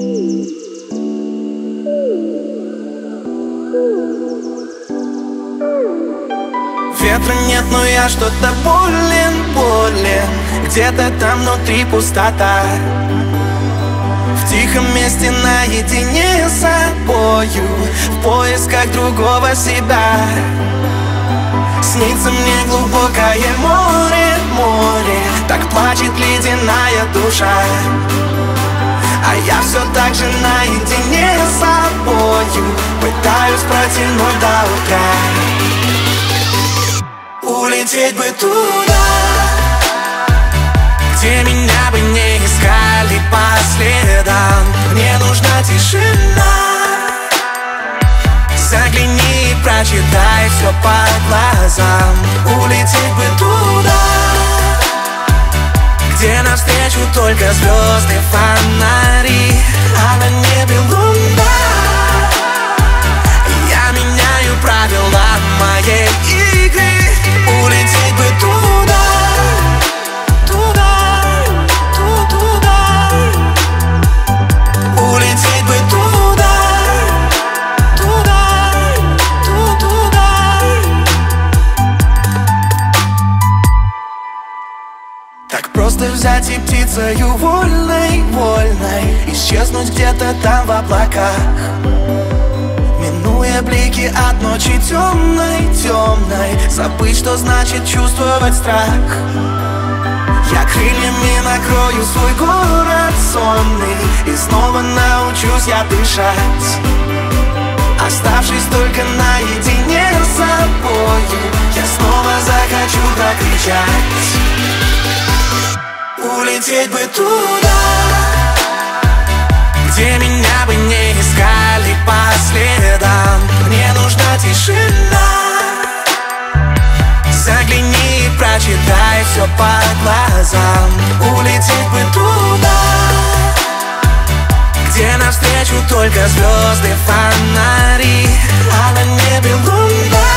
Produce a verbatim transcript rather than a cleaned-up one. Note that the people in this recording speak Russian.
Ветра нет, но я что-то болен, болен. Где-то там внутри пустота. В тихом месте наедине с собою, в поисках другого себя. Снится мне глубокое море, море. Так плачет ледяная душа. А я все так же наедине с собою пытаюсь протянуть до утра. Улететь бы туда, где меня бы не искали по следам. Мне нужна тишина. Загляни и прочитай все по глазам. Улететь бы туда, где навстречу только звезды, фонари, а на небе луна. Я меняю правила моей игры. Улететь бы туда, туда, ту туда. Улететь бы туда, туда, ту туда. Так просто взять и птицею вольной, вольной исчезнуть где-то там в облаках, минуя блики от ночи темной, темной, забыть, что значит чувствовать страх. Я крыльями накрою свой город сонный, и снова научусь я дышать, оставшись только наедине с собою. Я снова захочу прокричать. Улететь бы туда, где меня бы не искали по следам. Мне нужна тишина. Загляни и прочитай все по глазам. Улететь бы туда, где навстречу только звезды, фонари, а на небе луна.